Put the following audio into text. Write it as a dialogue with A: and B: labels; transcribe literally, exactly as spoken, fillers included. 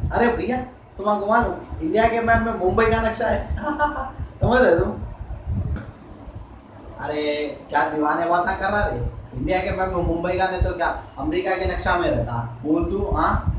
A: अरे भैया तुम्हारा घुमा लो, इंडिया के मैप में मुंबई का नक्शा है। समझ रहे तुम? अरे क्या दीवाने बात कर रहा रे, इंडिया के मैप में मुंबई का नहीं तो क्या अमेरिका के नक्शा में रहता, बोल तू हाँ।